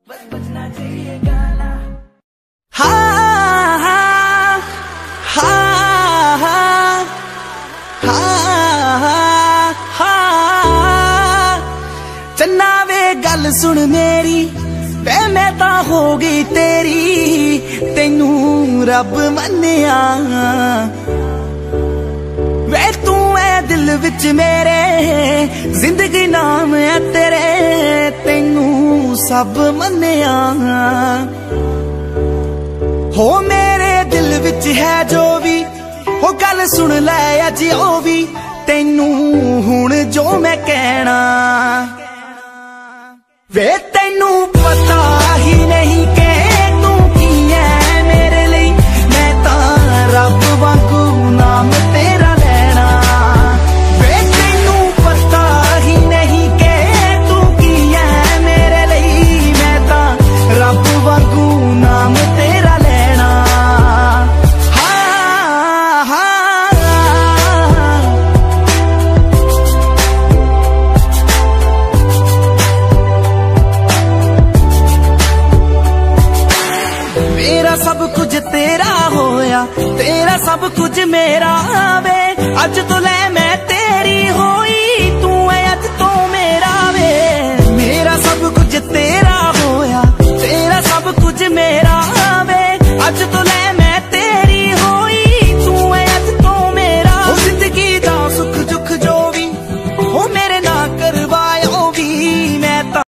बजना चाहिए गाना। हाँ हाँ हाँ हाँ हाँ हाँ चन्ना वे गल सुन मेरी वे मैं ता हो गई तेरी तेनू रब मन्निया वे तू है दिल विच मेरे जिंदगी नाम है तेरे तेनू सब मन्निया हो मेरे दिल विच है जो भी हो गल सुन लै अज ओ भी तेनू हुण जो मैं कहना वे तेनू पता ही नहीं कि तू की है मेरे लिए मैं तां रब वांगू नाम तेरा लेना वे तेनू पता ही नहीं कि तू की है मेरे लिए मैं तां रब वांगू नाम तेरा लेना। हाँ हाँ मेरा सब कुछ तेरा होया तेरा सब कुछ मेरा वे अज तो ले मैं तेरी होई तू है अज तो मेरा वे मेरा सब कुछ तेरा होया तेरा सब कुछ मेरा वे अज तो ले